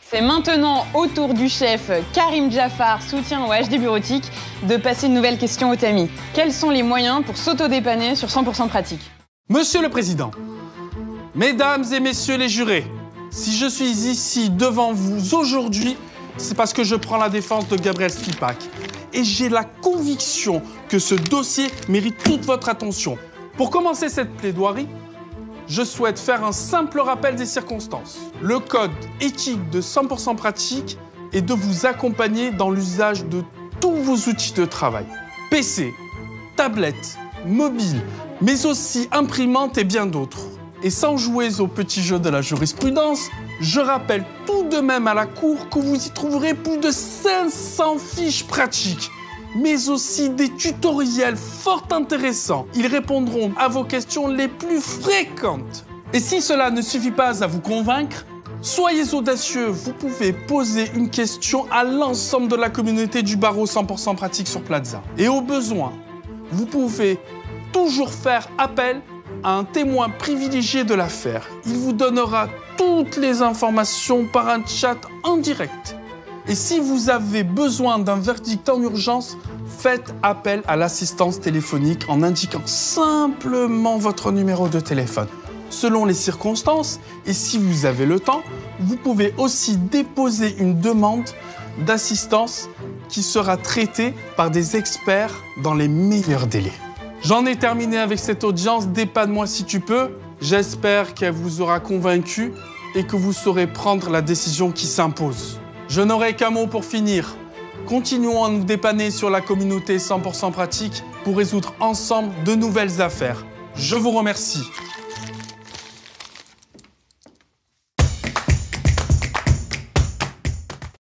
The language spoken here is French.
C'est maintenant au tour du chef Karim Jaffar, soutien au HD Bureautique, de passer une nouvelle question au tamis. Quels sont les moyens pour s'auto-dépanner sur 100% pratique? Monsieur le Président, Mesdames et Messieurs les jurés, si je suis ici devant vous aujourd'hui, c'est parce que je prends la défense de Gabriel Skipak. Et j'ai la conviction que ce dossier mérite toute votre attention. Pour commencer cette plaidoirie, je souhaite faire un simple rappel des circonstances. Le code éthique de 100% pratique est de vous accompagner dans l'usage de tous vos outils de travail. PC, tablette, mobile, mais aussi imprimante et bien d'autres. Et sans jouer au petit jeu de la jurisprudence, je rappelle tout de même à la Cour que vous y trouverez plus de 500 fiches pratiques, mais aussi des tutoriels fort intéressants. Ils répondront à vos questions les plus fréquentes. Et si cela ne suffit pas à vous convaincre, soyez audacieux, vous pouvez poser une question à l'ensemble de la communauté du barreau 100% pratique sur Plaza. Et au besoin, vous pouvez toujours faire appel à un témoin privilégié de l'affaire. Il vous donnera toutes les informations par un chat en direct. Et si vous avez besoin d'un verdict en urgence, faites appel à l'assistance téléphonique en indiquant simplement votre numéro de téléphone. Selon les circonstances, et si vous avez le temps, vous pouvez aussi déposer une demande d'assistance qui sera traitée par des experts dans les meilleurs délais. J'en ai terminé avec cette audience, dépanne-moi si tu peux. J'espère qu'elle vous aura convaincu et que vous saurez prendre la décision qui s'impose. Je n'aurai qu'un mot pour finir. Continuons à nous dépanner sur la communauté 100% pratique pour résoudre ensemble de nouvelles affaires. Je vous remercie.